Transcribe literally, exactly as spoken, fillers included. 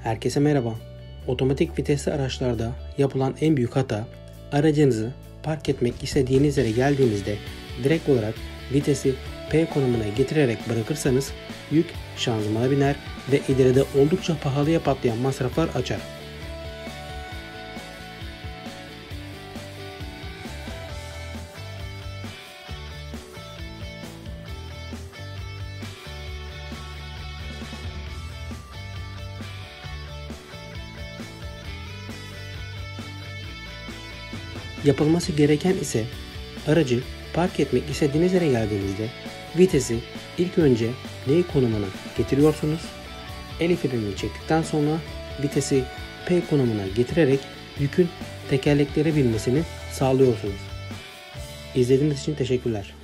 Herkese merhaba. Otomatik vitesli araçlarda yapılan en büyük hata, aracınızı park etmek istediğiniz yere geldiğinizde direkt olarak vitesi P konumuna getirerek bırakırsanız yük şanzımana biner ve ileride oldukça pahalıya patlayan masraflar açar. Yapılması gereken ise aracı park etmek istediğiniz yere geldiğinizde vitesi ilk önce L konumuna getiriyorsunuz. El frenini çektikten sonra vitesi P konumuna getirerek yükün tekerleklere binmesini sağlıyorsunuz. İzlediğiniz için teşekkürler.